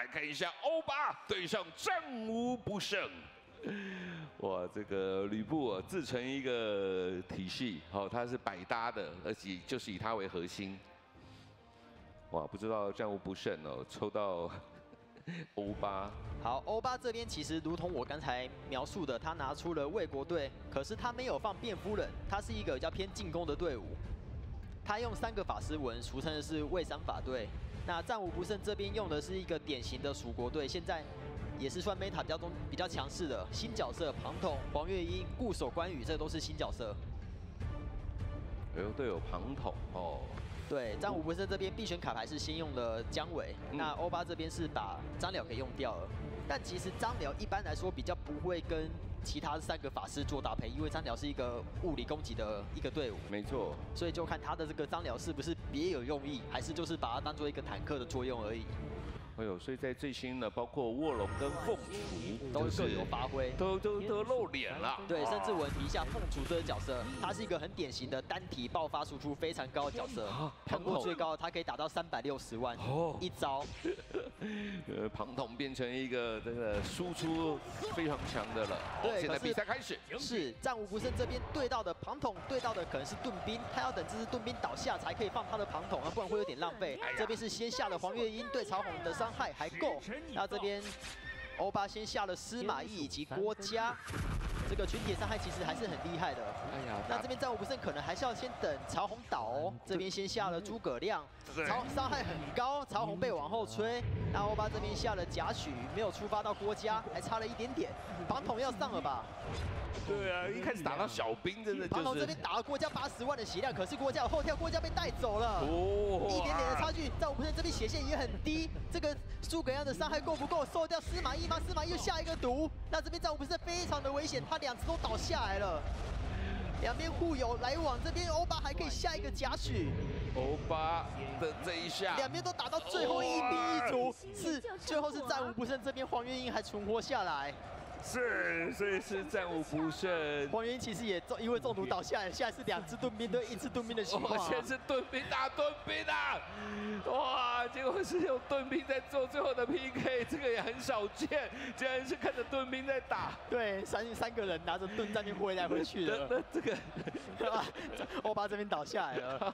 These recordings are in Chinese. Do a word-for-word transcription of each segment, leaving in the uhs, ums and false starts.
来看一下欧巴对上战无不胜。哇，这个吕布啊，自成一个体系，好，他是百搭的，而且就是以他为核心。哇，不知道战无不胜哦，抽到欧巴。 好，欧巴这边其实如同我刚才描述的，他拿出了魏国队，可是他没有放卞夫人，他是一个比较偏进攻的队伍。他用三个法师文，俗称的是魏三法队。那战无不胜这边用的是一个典型的蜀国队，现在也是算 meta 比较中比较强势的新角色，庞统、黄月英、固守关羽，这都是新角色。 哎呦，队友庞统哦。 对，战无不胜这边必选卡牌是先用了姜维，嗯、那欧巴这边是把张辽给用掉了。但其实张辽一般来说比较不会跟其他三个法师做搭配，因为张辽是一个物理攻击的一个队伍。 没错， 所以就看他的这个张辽是不是别有用意，还是就是把它当做一个坦克的作用而已。 哎呦，所以在最新呢，包括卧龙跟凤雏都各有发挥， 都都都露脸了。 对，甚至我提一下凤雏这个角色，他是一个很典型的单体爆发输出非常高的角色，看过最高他可以打到三百六十万一招。 呃，庞统变成一个这个输出非常强的了。 对， 现在比赛开始， 是战无不胜这边对到的庞统对到的可能是盾兵，他要等这支盾兵倒下才可以放他的庞统啊，不然会有点浪费。这边是先下了黄月英对曹洪的伤害还够，那这边欧巴先下了司马懿以及郭嘉，这个群体伤害其实还是很厉害的。哎呀，那这边战无不胜可能还是要先等曹洪倒哦，这边先下了诸葛亮，曹伤害很高，曹洪被往后吹。那欧巴这边下了贾诩，没有触发到郭嘉，还差了一点点，庞统要上了吧？ 对啊，一开始打到小兵，真的就是。 庞统这边打了郭嘉八十万的血量，可是郭嘉有后跳，郭嘉被带走了，哦，一点点的差距。战无不胜这边血线也很低，这个诸葛亮的伤害够不够？收掉司马懿吗？司马懿又下一个毒，那这边战无不胜非常的危险，他两次都倒下来了。两边互有来往，这边欧巴还可以下一个贾诩。 欧巴的这一下， 两边都打到最后一兵一卒，是最后是战无不胜，这边黄月英还存活下来。 是，所以是战无不胜。 黄月英其实也中，因为中毒倒下来，现在是两支盾兵对一支盾兵的情况、啊。 现在是盾兵打盾兵啊！哇，结果是用盾兵在做最后的 P K， 这个也很少见，竟然是看着盾兵在打。 对，三三个人拿着盾在那边挥来挥去的。 那这个， 欧巴这边倒下来了。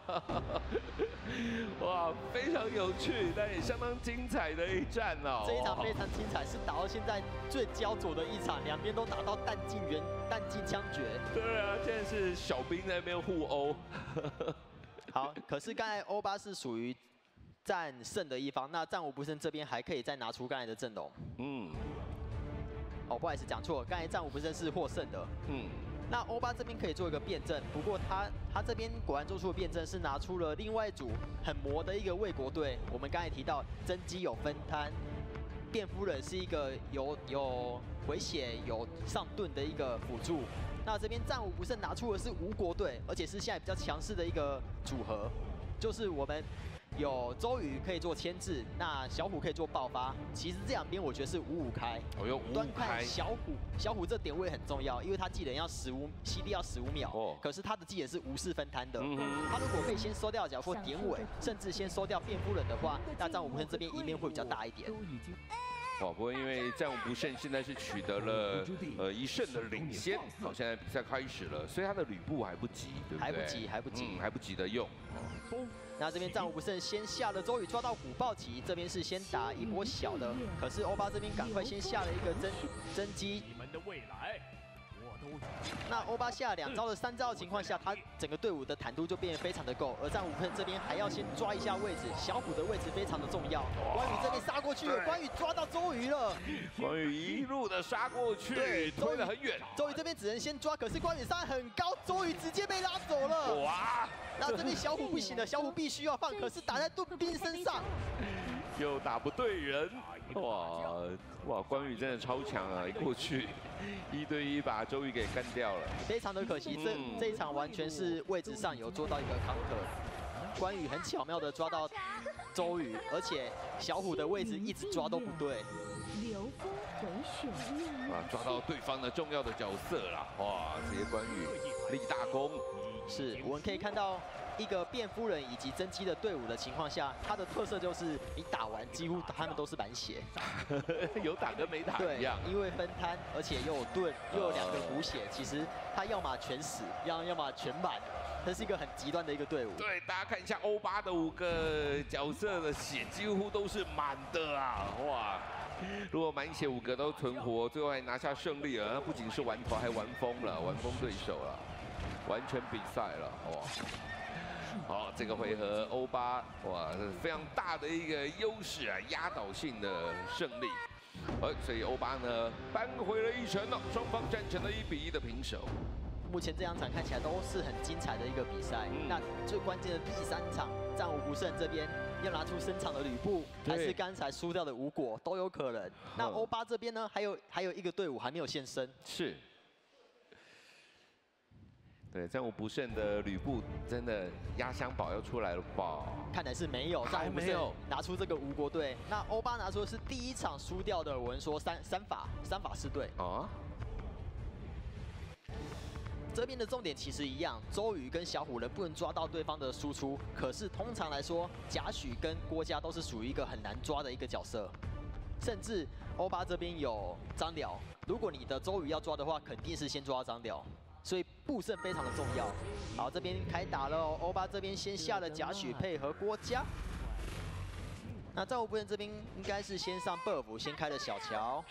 哇，非常有趣，但也相当精彩的一战哦。 这一场非常精彩，是打到现在最焦灼的一场，两边都打到弹尽援弹尽枪绝。 对啊，现在是小兵在那边互殴。 好，可是刚才欧巴是属于战胜的一方，那战无不胜这边还可以再拿出刚才的阵容。嗯。哦，不好意思，讲错，刚才战无不胜是获胜的。嗯。那欧巴这边可以做一个辩证，不过他他这边果然做出的辩证是拿出了另外一组很魔的一个魏国队。我们刚才提到甄姬有分摊，卞夫人是一个有有回血有上盾的一个辅助。那这边战无不胜拿出的是吴国队，而且是现在比较强势的一个组合，就是我们有周瑜可以做牵制，那小虎可以做爆发。其实这两边我觉得是五五开。 我用五五端看小虎，小虎这点位很重要，因为他技能要十五 C D 要十五秒，哦、可是他的技能是无视分摊的。嗯、他如果可以先收掉，假如说典韦，甚至先收掉卞夫人的话，那战无不胜这边赢面会比较大一点。 哇，不过因为战无不胜现在是取得了呃一胜的领先，好，现在比赛开始了，所以他的吕布还不急，对不对？ 还不急，还不急， 嗯、还不急的用。 那这边战无不胜先下了周瑜抓到虎豹骑，这边是先打一波小的，可是欧巴这边赶快先下了一个甄甄姬。你们的未来。那欧巴下两招的三招的情况下，他整个队伍的坦度就变得非常的够。而战无不胜这边还要先抓一下位置，小虎的位置非常的重要。关羽这边杀过去了，关羽抓到周瑜了。 关羽一路的杀过去，对，推得很远。 周瑜这边只能先抓，可是关羽伤害很高，周瑜直接被拉走了。哇！那这边小虎不行了，小虎必须要放，可是打在盾兵身上。 又打不对人，哇哇！关羽真的超强啊！一过去一对一把周瑜给干掉了， 非常的可惜。这这一场完全是位置上有做到一个 counter， 关羽很巧妙的抓到周瑜，而且小虎的位置一直抓都不对。 刘封回旋啊，抓到对方的重要的角色啦！哇，这些关羽立大功。 是我们可以看到一个变夫人以及甄姬的队伍的情况下，它的特色就是你打完几乎他们都是满血， 有打跟没打一样。 因为分摊，而且又有盾，又有两个补血，其实他要么全死，要要么全满。 这是一个很极端的一个队伍。 对，大家看一下欧巴的五个角色的血几乎都是满的啊！哇，如果满血五个都存活，最后还拿下胜利了，那不仅是玩头，还玩疯了，玩疯对手了，完全比赛了，哇！好，这个回合欧巴哇，非常大的一个优势啊，压倒性的胜利。呃，所以欧巴呢扳回了一城了，双方战成了一比一的平手。 目前这两场看起来都是很精彩的一个比赛。嗯、那最关键的第三场，战无不胜这边要拿出升场的吕布，还是刚才输掉的吴果都有可能。那欧巴这边呢，还有还有一个队伍还没有现身。 是。对，战无不胜的吕布真的压箱宝要出来了吧？ 看来是没有，战无不胜拿出这个吴国队。那欧巴拿出的是第一场输掉的，我们说三三法三法师队啊。 这边的重点其实一样，周瑜跟小虎人不能抓到对方的输出，可是通常来说，贾诩跟郭嘉都是属于一个很难抓的一个角色，甚至欧巴这边有张辽，如果你的周瑜要抓的话，肯定是先抓张辽，所以布阵非常的重要。好，这边开打了，欧巴这边先下了贾诩配合郭嘉，那战无不胜这边应该是先上 buff， 先开了小乔。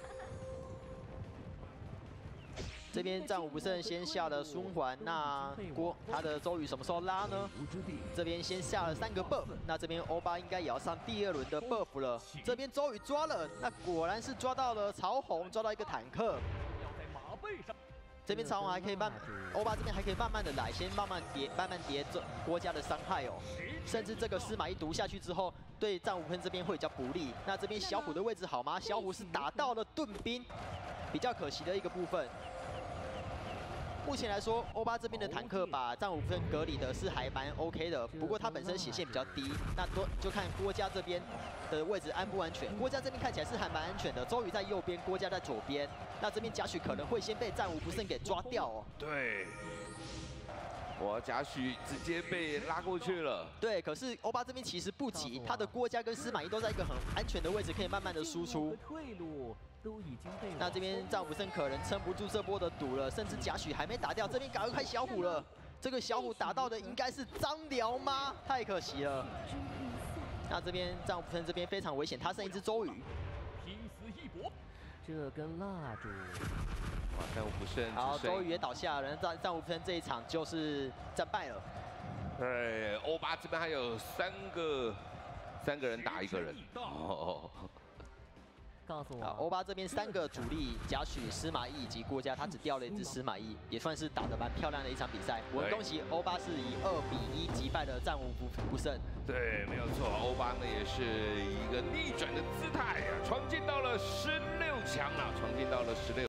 这边战无不胜先下了孙桓，那郭他的周瑜什么时候拉呢？这边先下了三个 buff， 那这边欧巴应该也要上第二轮的 buff 了。这边周瑜抓了，那果然是抓到了曹洪，抓到一个坦克。这边曹洪还可以慢，欧巴这边还可以慢慢的来，先慢慢叠，慢慢叠这郭嘉的伤害哦。甚至这个司马懿毒下去之后，对战无不胜这边会比较不利。那这边小虎的位置好吗？小虎是打到了盾兵，比较可惜的一个部分。 目前来说，欧巴这边的坦克把战无不胜隔离的是还蛮 OK 的，不过他本身血线比较低，那多就看郭嘉这边的位置安不安全。郭嘉这边看起来是还蛮安全的，周瑜在右边，郭嘉在左边，那这边贾诩可能会先被战无不胜给抓掉哦。 对，哇，贾诩直接被拉过去了。 对，可是欧巴这边其实不急，他的郭嘉跟司马懿都在一个很安全的位置，可以慢慢的输出。 都已经被那这边战无不胜可能撑不住这波的毒了，甚至贾诩还没打掉，这边赶快开小虎了。这个小虎打到的应该是张辽吗？太可惜了。那这边战无不胜这边非常危险，他剩一只周瑜。 拼死一搏，这根蜡烛。 哇，战无不胜。 好，周瑜也倒下了，战战无不胜这一场就是战败了。 对，欧巴这边还有三个三个人打一个人。哦。 告诉我， 欧巴这边三个主力贾诩、司马懿以及郭嘉，他只掉了一只司马懿，也算是打得蛮漂亮的一场比赛。我们恭喜欧巴是以二比一击败了战无不不胜。 对，没有错，欧巴呢也是一个逆转的姿态啊，闯进到了十六强啊，闯进到了十六。